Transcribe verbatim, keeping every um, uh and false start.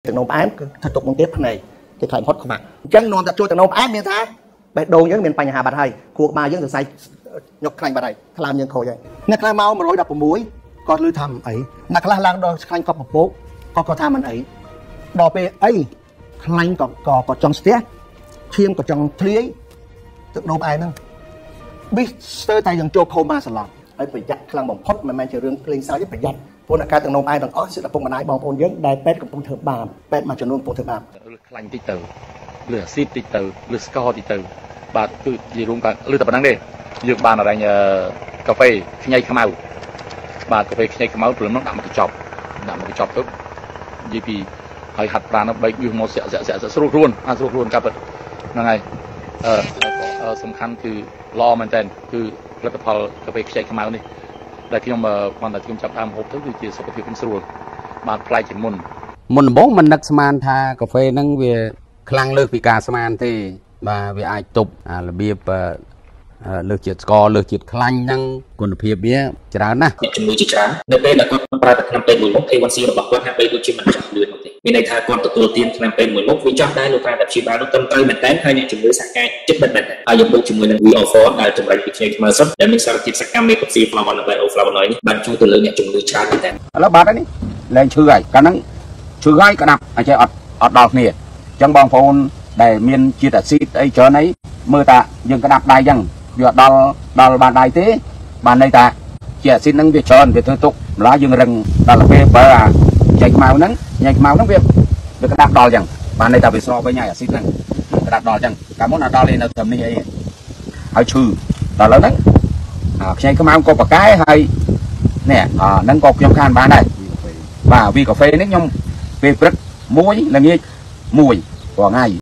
ទាំងនំផ្អែមគឺថាទុកនឹងទៀតភ្នែកគេខ្លាញ់ហត់ខ្មាក់អញ្ចឹងនាំតែជួយទាំងនំផ្អែមមានថាបេះដូងយើងមានបញ្ហាបាត់ហើយខួរក្បាលយើងសរសៃញុកខ្លាញ់បាត់ហើយថ្លើមយើងខូចហើយអ្នកខ្លះមកmột trăm mười sáuគាត់លឺថាមិនអីអ្នកខ្លះឡើងដល់ខ្លាញ់កប់ពពកគាត់គាត់ថាមិនអីដល់ពេលអីខ្លាញ់ក៏ក៏ក៏ចង់ស្ទះឈាមក៏ចង់ធ្លាយទឹកនោមឯហ្នឹងប៊ីស្ទើរតែយើងចូលខូម៉ាសាឡង់ហើយប្រយ័ត្នខ្លាំងបំផុតមិនមែនជារឿងភ្លេងសើចទេប្រយ័ត្នព្រោះអ្នកកើតទឹកនោមឯទាំងអស់សិទ្ធិឪពុកម្ដាយបងប្អូនយើងដែលពេទ្យកំពុងធ្វើបាបពេទ្យមួយចំនួនកំពុងធ្វើបាបលឺខ្លាញ់តិចទៅលឺអាស៊ីតតិចទៅលឺស្ករតិចទៅបាទគឺនិយាយរួមក៏លឺតែប៉ុណ្្នឹងទេយើងបានអរញកាហ្វេខ្ញីខ្មៅបាទកាហ្វេខ្ញីខ្មៅព្រលឹមនោះដាក់មកកញ្ចប់ដាក់មកកញ្ចប់ទៅនិយាយពីហើយហាត់ប្រាណនោះបែកវាមកសាក់សាក់សាក់ស្រួលខ្លួនអាស្រួលខ្លួនកាប់ហ្នឹងហើយអឺសំខាន់គឺល្អមែនតើគឺផលិតផលកាហ្វេខ្ចីខ្មៅនេះដែលខ្ញុំបានតែខ្ញុំចាប់ដើមហូបទៅគឺជាសុខភាពខ្ញុំស្រួលបានប្លែកជាងមុនមុនដំបូងមិននឹកស្មានថាកាហ្វេហ្នឹងវាខ្លាំងលើសពីការស្មានទេបាទវាអាចទប់របៀបលើសជាតិស្ករលើសជាតិខ្លាញ់ហ្នឹងគុណភាពវាច្រើនណាស់អ្នកជំងឺជាច្រើននៅពេលដែលគាត់ប្រើតែថ្នាំពេទ្យមួយមុខ เอ วัน ซี របស់គាត់ហាក់បីដូចជាមិនចាស់លឿននោះទេមានន័យថាគាត់ទទួលទានថ្នាំពេទ្យមួយមុខវាចាស់ដែរលោកតាតែព្យាបាលនោះត្រឹមត្រូវមែនតើហើយអ្នកជំងឺសហការចិត្តបិទមែនតើហើយយើងបូកជាមួយនឹង វី អូ ហ្វ័រ ដែលចម្រាញ់ពីខ្ញីខ្មៅសុទ្ធដែលមានសារធាតុសកម្មមេផុកស៊ី flavonoid និង bioflavonoid នេះបានជួយទៅលើអ្នកជំងឺច្រើនមែនតើឥឡូវបាត់ហើយនេះលែងឈឺហើយកាលហ្នឹងឈឺហើយក្តាប់អញ្ចឹងអត់អត់ដល់គ្នាអញ្ចឹងបងប្អូនដែលមានជាតិអាស៊ីតអីច្រើនអីមើលតាយើងក្តាប់ដៃអញ្ចឹងវាអត់ដល់ដល់បានដៃទេបានន័យថាជាអាស៊ីតហ្នឹងវាច្រើនវាធ្វើទុកម្ល៉េះយើងរឹងដល់ពេលបើអាចៃខ្មៅហ្នឹងញ៉ៃខ្មៅហ្នឹងវាវាក្តាប់ដល់អញ្ចឹងបានន័យថាវាស្រកវិញហើយអាស៊ីតហ្នឹងក្តាប់ដល់អញ្ចឹងកាលមុនអត់ដល់ទេនៅត្រឹមនេះអីហើយឈឺដល់ឥឡូវហ្នឹងខ្ញីខ្មៅក៏ប្រកែហើយនេះអាហ្នឹងក៏ខ្ញុំខានបានដែរបាទវីកាហ្វេនេះខ្ញុំពេលព្រឹកមួយល្ងាចមួយរាល់ថ្ងៃ